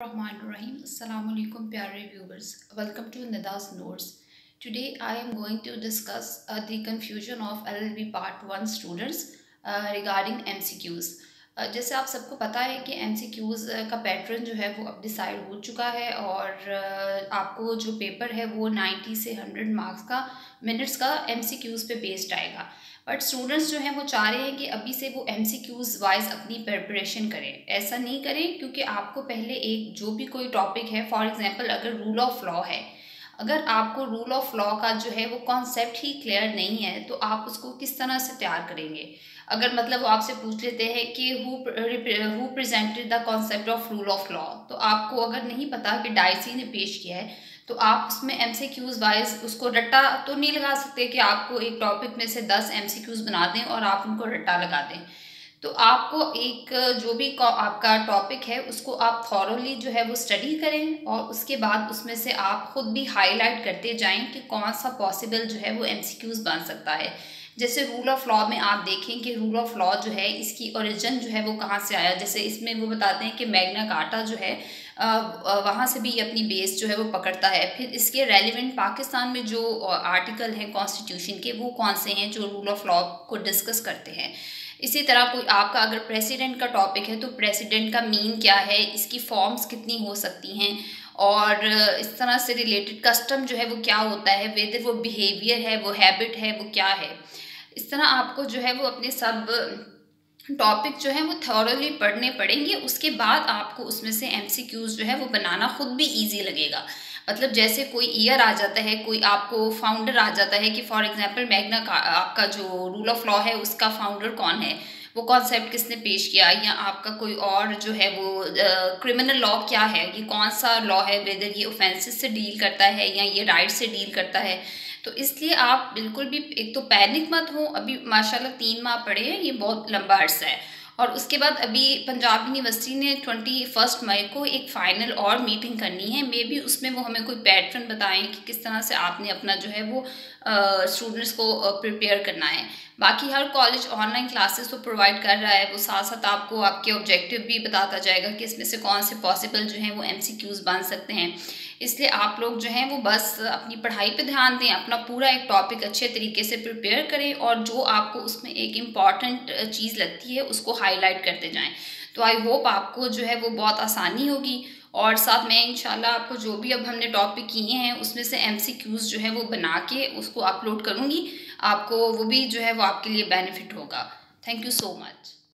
Rahim. Assalamu alaikum pyare viewers. Welcome to Nida's Notes. Today I am going to discuss the confusion of LLB Part 1 students regarding MCQs. जैसे आप सबको पता है कि MCQs का pattern जो है वो अब डिसाइड हो चुका है और आपको जो पेपर है वो 90 से 100 मार्क्स का मिनट्स का MCQs पे बेस्ड आएगा। बट स्टूडेंट्स जो हैं वो चाह रहे हैं कि अभी से वो MCQs वाइज अपनी प्रिपरेशन करें। ऐसा नहीं करें क्योंकि आपको पहले एक जो भी कोई टॉपिक है, फॉर एग्जांपल अगर रूल ऑफ लॉ है, अगर आपको रूल ऑफ लॉ का जो है वो कॉन्सेप्ट ही क्लियर नहीं है तो आप उसको किस तरह से तैयार करेंगे। अगर मतलब वो आपसे पूछ लेते हैं कि who presented the concept of rule of law, तो आपको अगर नहीं पता कि डाइसी ने पेश किया है तो आप उसमें MCQs वाइज उसको रट्टा तो नहीं लगा सकते कि आपको एक टॉपिक में से 10 MCQs बना दें और आप उनको रट्टा लगा दें। तो आपको एक जो भी आपका टॉपिक है उसको आप थॉरोली जो है वो स्टडी करें और उसके बाद उसमें से आप खुद भी हाईलाइट करते जाएं कि कौन सा पॉसिबल जो है वो MCQs बन सकता है। जैसे रूल ऑफ लॉ में आप देखें कि रूल ऑफ लॉ जो है इसकी ओरिजिन जो है वो कहाँ से आया। जैसे इसमें वो बताते हैं कि मैग्ना कार्टा जो है वहाँ से भी अपनी बेस जो है वो पकड़ता है। फिर इसके रेलिवेंट पाकिस्तान में जो आर्टिकल हैं कॉन्स्टिट्यूशन के वो कौन से हैं जो रूल ऑफ लॉ को डिस्कस करते हैं। इसी तरह कोई आपका अगर प्रेसिडेंट का टॉपिक है तो प्रेसिडेंट का मीन क्या है, इसकी फॉर्म्स कितनी हो सकती हैं और इस तरह से रिलेटेड कस्टम जो है वो क्या होता है, वेदर वो बिहेवियर है, वो हैबिट है, वो क्या है। इस तरह आपको जो है वो अपने सब टॉपिक जो है वो थॉरोली पढ़ने पड़ेंगे। उसके बाद आपको उसमें से MCQs जो है वो बनाना खुद भी ईजी लगेगा। मतलब जैसे कोई ईयर आ जाता है, कोई आपको फाउंडर आ जाता है कि फॉर एग्जांपल मैग्ना का आपका जो रूल ऑफ लॉ है उसका फाउंडर कौन है, वो कॉन्सेप्ट किसने पेश किया, या आपका कोई और जो है वो क्रिमिनल लॉ क्या है, ये कौन सा लॉ है, वेदर ये ऑफेंसेस से डील करता है या ये राइट से डील करता है। तो इसलिए आप बिल्कुल भी एक तो पैनिक मत हो। अभी माशाल्लाह 3 माह पढ़े हैं, ये बहुत लंबा अर्सा है। और उसके बाद अभी पंजाब यूनिवर्सिटी ने 21 मई को एक फ़ाइनल और मीटिंग करनी है। मे बी उसमें वो हमें कोई पैटर्न बताएं कि किस तरह से आपने अपना जो है वो स्टूडेंट्स को प्रिपेयर करना है। बाकी हर कॉलेज ऑनलाइन क्लासेस तो प्रोवाइड कर रहा है, वो साथ साथ आपको आपके ऑब्जेक्टिव भी बताता जाएगा कि इसमें से कौन से पॉसिबल जो हैं वो MCQs बन सकते हैं। इसलिए आप लोग जो हैं वो बस अपनी पढ़ाई पे ध्यान दें, अपना पूरा एक टॉपिक अच्छे तरीके से प्रिपेयर करें और जो आपको उसमें एक इम्पॉर्टेंट चीज़ लगती है उसको हाईलाइट करते जाएं। तो आई होप आपको जो है वो बहुत आसानी होगी। और साथ में इंशाल्लाह आपको जो भी अब हमने टॉपिक किए हैं उसमें से MCQs जो है वो बना के उसको अपलोड करूँगी। आपको वो भी जो है वो आपके लिए बेनिफिट होगा। Thank you so much.